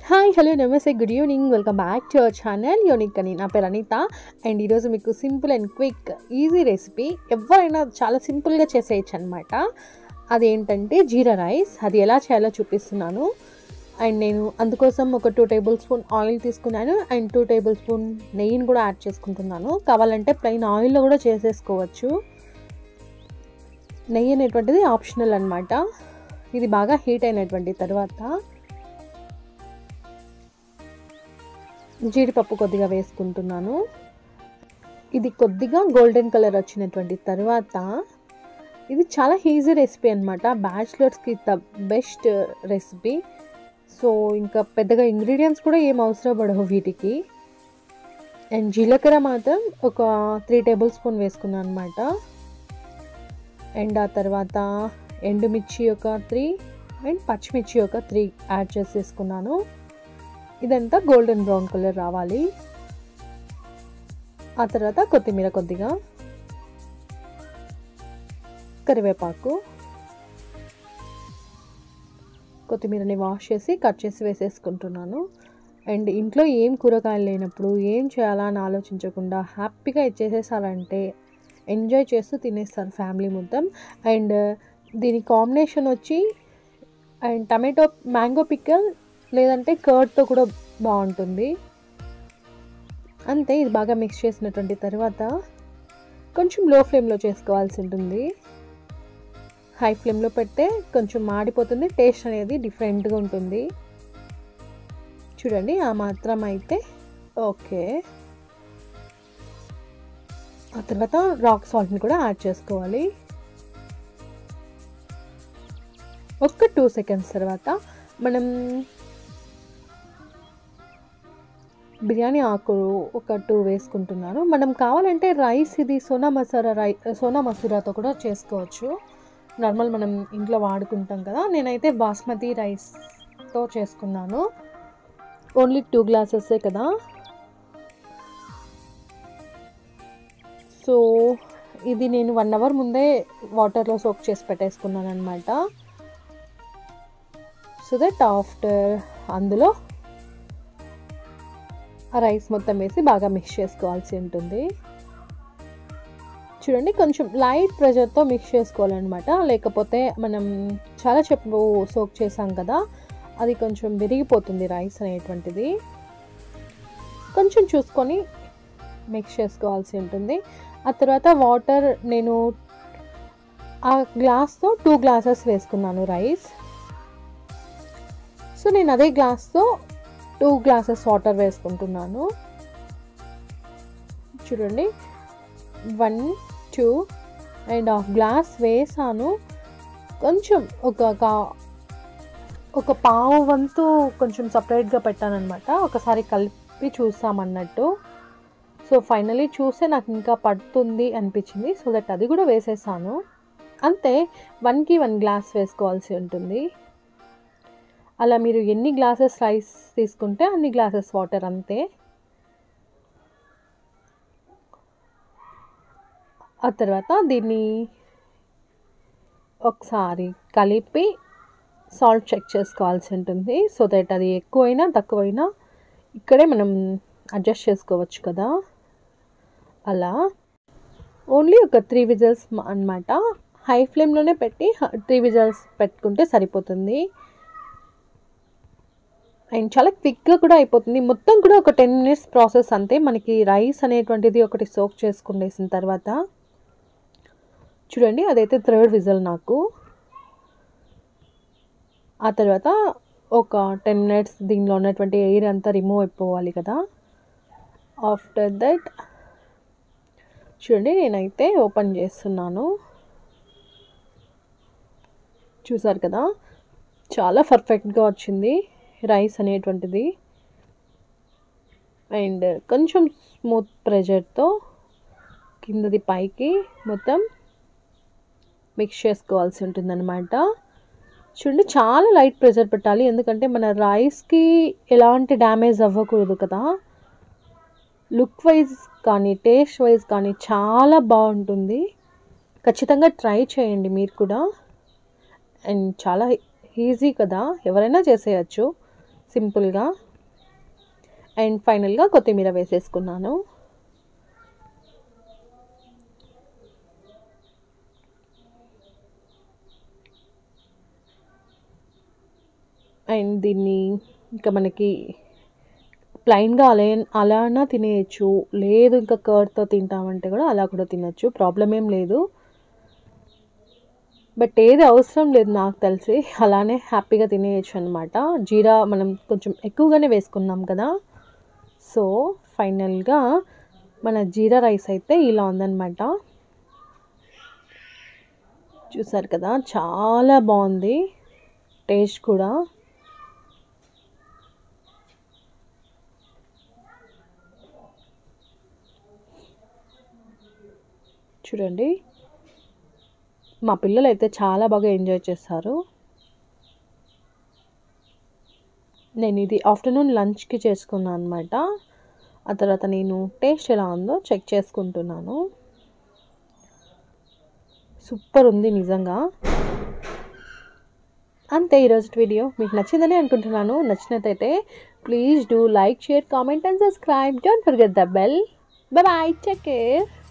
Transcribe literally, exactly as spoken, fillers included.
Hi hello నమస్తే good evening welcome back to our channel unique అని. నా పేరు అనిత అండ్ ఈరోజు మీకు simple and quick easy recipe ఎవరైనా చాలా సింపుల్గా చేసేయచ్చు అనమాట. అదేంటంటే జీరా రైస్. అది ఎలా చేయాలో చూపిస్తున్నాను. అండ్ నేను అందుకోసం ఒక టూ టేబుల్ స్పూన్ ఆయిల్ తీసుకున్నాను అండ్ టూ టేబుల్ స్పూన్ నెయ్యిని కూడా యాడ్ చేసుకుంటున్నాను. కావాలంటే ప్లెయిన్ ఆయిల్లో కూడా చేసేసుకోవచ్చు. నెయ్యి అనేటువంటిది ఆప్షనల్ అనమాట. ఇది బాగా హీట్ అయినటువంటి తర్వాత జీడిపప్పు కొద్దిగా వేసుకుంటున్నాను. ఇది కొద్దిగా గోల్డెన్ కలర్ వచ్చినటువంటి తర్వాత ఇది చాలా ఈజీ రెసిపీ అనమాట. బ్యాచిలర్స్కి ద బెస్ట్ రెసిపీ. సో ఇంకా పెద్దగా ఇంగ్రీడియంట్స్ కూడా ఏం అవసరం పడవు వీటికి. అండ్ జీలకర్ర మాత్రం ఒక త్రీ టేబుల్ స్పూన్ వేసుకున్నాను అనమాట. అండ్ ఆ తర్వాత ఎండుమిర్చి ఒక త్రీ అండ్ పచ్చిమిర్చి ఒక త్రీ యాడ్ చేసేసుకున్నాను. ఇదంతా గోల్డెన్ బ్రౌన్ కలర్ రావాలి. ఆ తర్వాత కొత్తిమీర కొద్దిగా, కరివేపాకు, కొత్తిమీరని వాష్ చేసి కట్ చేసి వేసేసుకుంటున్నాను. అండ్ ఇంట్లో ఏం కూరగాయలు లేనప్పుడు ఏం చేయాలా అని ఆలోచించకుండా హ్యాపీగా ఇచ్చేసేసారంటే ఎంజాయ్ చేస్తూ తినేస్తారు ఫ్యామిలీ మొత్తం. అండ్ దీని కాంబినేషన్ వచ్చి అండ్ టమాటో మ్యాంగో పిక్కల్ లేదంటే కర్డ్తో కూడా బాగుంటుంది. అంతే. ఇది బాగా మిక్స్ చేసినటువంటి తర్వాత కొంచెం లో ఫ్లేమ్లో చేసుకోవాల్సి ఉంటుంది. హై ఫ్లేమ్లో పెడితే కొంచెం మాడిపోతుంది, టేస్ట్ అనేది డిఫరెంట్గా ఉంటుంది. చూడండి, ఆ మాత్రం అయితే ఓకే. ఆ తర్వాత రాక్ సాల్ట్ని కూడా యాడ్ చేసుకోవాలి. ఒక టూ సెకండ్స్ తర్వాత మనం బిర్యానీ ఆకులు ఒక టూ వేసుకుంటున్నాను. మనం కావాలంటే రైస్ ఇది సోనా మసూరా రై సోనా మసూరాతో కూడా చేసుకోవచ్చు. నార్మల్ మనం ఇంట్లో వాడుకుంటాం కదా. నేనైతే బాస్మతి రైస్తో చేసుకున్నాను. ఓన్లీ టూ గ్లాసెసే కదా. సో ఇది నేను వన్ అవర్ ముందే వాటర్లో సోక్ చేసి పెట్టేసుకున్నాను అనమాట. సో దట్ ఆఫ్టర్ అందులో ఆ రైస్ మొత్తం వేసి బాగా మిక్స్ చేసుకోవాల్సి ఉంటుంది. చూడండి, కొంచెం లైట్ ప్రెషర్తో మిక్స్ చేసుకోవాలన్నమాట. లేకపోతే మనం చాలా చెప్పు సోక్ చేసాం కదా, అది కొంచెం విరిగిపోతుంది రైస్ అనేటువంటిది. కొంచెం చూసుకొని మిక్స్ చేసుకోవాల్సి ఉంటుంది. ఆ తర్వాత వాటర్ నేను ఆ గ్లాస్తో టూ గ్లాసెస్ వేసుకున్నాను రైస్. సో నేను అదే గ్లాస్తో టూ గ్లాసెస్ వాటర్ వేసుకుంటున్నాను. చూడండి, one two and half glass వేసాను. కొంచెం ఒక ఒక పావు వంతు కొంచెం సపరేట్గా పెట్టాను అనమాట. ఒకసారి కలిపి చూసామన్నట్టు. సో ఫైనలీ చూస్తే నాకు ఇంకా పడుతుంది అనిపించింది. సో దట్ అది కూడా వేసేసాను. అంతే, వన్కి వన్ గ్లాస్ వేసుకోవాల్సి ఉంటుంది. అలా మీరు ఎన్ని గ్లాసెస్ రైస్ తీసుకుంటే అన్ని గ్లాసెస్ వాటర్, అంతే. ఆ తర్వాత దీన్ని ఒకసారి కలిపి సాల్ట్ చెక్ చేసుకోవాల్సి ఉంటుంది. సో దట్ అది ఎక్కువైనా తక్కువైనా ఇక్కడే మనం అడ్జస్ట్ చేసుకోవచ్చు కదా. అలా ఓన్లీ ఒక త్రీ విజిల్స్ అన్నమాట. హై ఫ్లేమ్లోనే పెట్టి త్రీ విజిల్స్ పెట్టుకుంటే సరిపోతుంది. అండ్ చాలా క్విక్గా కూడా అయిపోతుంది. మొత్తం కూడా ఒక టెన్ మినిట్స్ ప్రాసెస్ అంతే. మనకి రైస్ అనేటువంటిది ఒకటి సోక్ చేసుకునేసిన తర్వాత చూడండి, అదైతే థర్డ్ విజిల్ నాకు. ఆ తర్వాత ఒక టెన్ మినిట్స్ దీనిలో ఉన్నటువంటి ఎయిర్ అంతా రిమూవ్ అయిపోవాలి కదా. ఆఫ్టర్ దట్ చూడండి, నేనైతే ఓపెన్ చేస్తున్నాను. చూసారు కదా, చాలా పర్ఫెక్ట్గా వచ్చింది రైస్ అనేటువంటిది. అండ్ కొంచెం స్మూత్ ప్రెషర్తో కిందది పైకి మొత్తం మిక్స్ చేసుకోవాల్సి ఉంటుందన్నమాట. చూడండి, చాలా లైట్ ప్రెషర్ పెట్టాలి. ఎందుకంటే మన రైస్కి ఎలాంటి డ్యామేజ్ అవ్వకూడదు కదా. లుక్ వైజ్ కానీ టేస్ట్ వైజ్ కానీ చాలా బాగుంటుంది. ఖచ్చితంగా ట్రై చేయండి మీరు కూడా. అండ్ చాలా ఈజీ కదా, ఎవరైనా చేసేయచ్చు. సింపుల్గా. అండ్ ఫైనల్గా కొత్తిమీర వేసేసుకున్నాను. అండ్ దీన్ని ఇంకా మనకి ప్లెయిన్గా అలా అలానా తినేయచ్చు, లేదు ఇంకా కర్డ్తో తింటామంటే కూడా అలా కూడా తినచ్చు, ప్రాబ్లం ఏం లేదు. బట్ ఏది అవసరం లేదు నాకు తెలిసి, అలానే హ్యాపీగా తినేయచ్చు అనమాట. జీరా మనం కొంచెం ఎక్కువగానే వేసుకున్నాం కదా. సో ఫైనల్గా మన జీరా రైస్ అయితే ఇలా ఉందన్నమాట. చూసారు కదా, చాలా బాగుంది టేస్ట్ కూడా. చూడండి, మా పిల్లలు అయితే చాలా బాగా ఎంజాయ్ చేస్తారు. నేను ఇది ఆఫ్టర్నూన్ లంచ్కి చేసుకున్నాను అనమాట. ఆ తర్వాత నేను టేస్ట్ ఎలా ఉందో చెక్ చేసుకుంటున్నాను. సూపర్ ఉంది నిజంగా. అంతే ఈరోజు వీడియో మీకు నచ్చిందని అనుకుంటున్నాను. నచ్చినట్టయితే please do like, share, comment and subscribe. Don't forget the bell. Bye bye, take care.